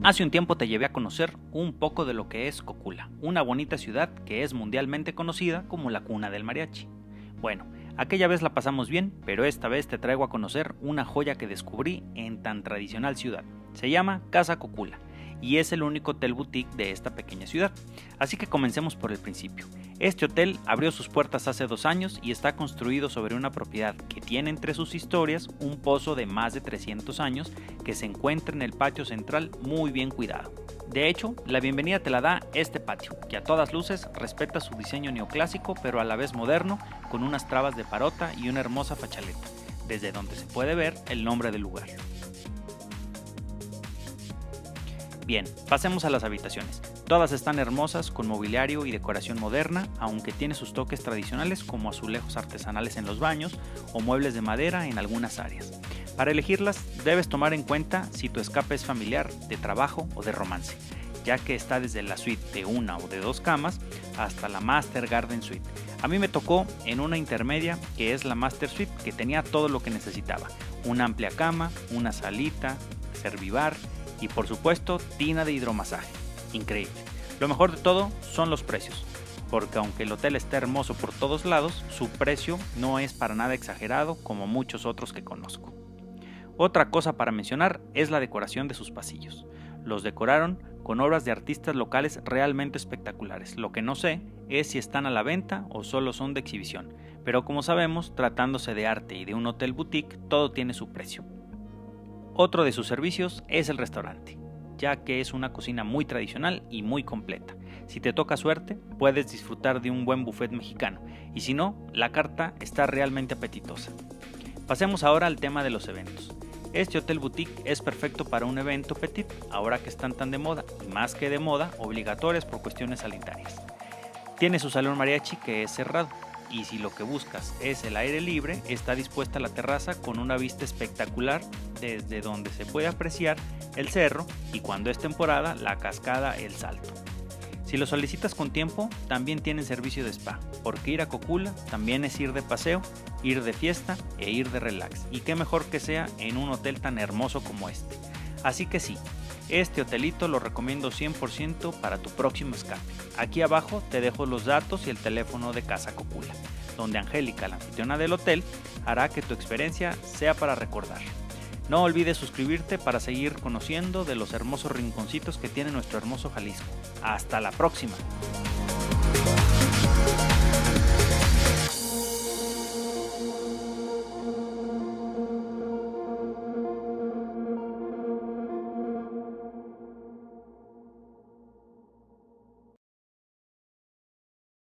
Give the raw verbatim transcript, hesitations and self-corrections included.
Hace un tiempo te llevé a conocer un poco de lo que es Cocula, una bonita ciudad que es mundialmente conocida como la cuna del mariachi. Bueno, aquella vez la pasamos bien, pero esta vez te traigo a conocer una joya que descubrí en tan tradicional ciudad. Se llama Casa Cocula y es el único hotel boutique de esta pequeña ciudad. Así que comencemos por el principio. Este hotel abrió sus puertas hace dos años y está construido sobre una propiedad que tiene entre sus historias un pozo de más de trescientos años que se encuentra en el patio central muy bien cuidado. De hecho, la bienvenida te la da este patio, que a todas luces respeta su diseño neoclásico pero a la vez moderno, con unas trabas de parota y una hermosa fachaleta, desde donde se puede ver el nombre del lugar. Bien, pasemos a las habitaciones. Todas están hermosas con mobiliario y decoración moderna, aunque tiene sus toques tradicionales como azulejos artesanales en los baños o muebles de madera en algunas áreas. Para elegirlas debes tomar en cuenta si tu escape es familiar, de trabajo o de romance, ya que está desde la suite de una o de dos camas hasta la Master Garden Suite. A mí me tocó en una intermedia que es la Master Suite, que tenía todo lo que necesitaba: una amplia cama, una salita, servibar y por supuesto tina de hidromasaje. Increíble. Lo mejor de todo son los precios, porque aunque el hotel está hermoso por todos lados, su precio no es para nada exagerado como muchos otros que conozco. Otra cosa para mencionar es la decoración de sus pasillos. Los decoraron con obras de artistas locales realmente espectaculares. Lo que no sé es si están a la venta o solo son de exhibición, pero como sabemos, tratándose de arte y de un hotel boutique, todo tiene su precio. Otro de sus servicios es el restaurante, ya que es una cocina muy tradicional y muy completa. Si te toca suerte, puedes disfrutar de un buen buffet mexicano, y si no, la carta está realmente apetitosa. Pasemos ahora al tema de los eventos. Este hotel boutique es perfecto para un evento petit, ahora que están tan de moda, y más que de moda, obligatorias por cuestiones sanitarias. Tiene su salón mariachi que es cerrado, y si lo que buscas es el aire libre, está dispuesta la terraza con una vista espectacular desde donde se puede apreciar el cerro y, cuando es temporada, la cascada El Salto. Si lo solicitas con tiempo, también tienen servicio de spa, porque ir a Cocula también es ir de paseo, ir de fiesta e ir de relax, y qué mejor que sea en un hotel tan hermoso como este. Así que sí, este hotelito lo recomiendo cien por ciento para tu próximo escape. Aquí abajo te dejo los datos y el teléfono de Casa Cocula, donde Angélica, la anfitriona del hotel, hará que tu experiencia sea para recordar. No olvides suscribirte para seguir conociendo de los hermosos rinconcitos que tiene nuestro hermoso Jalisco. ¡Hasta la próxima!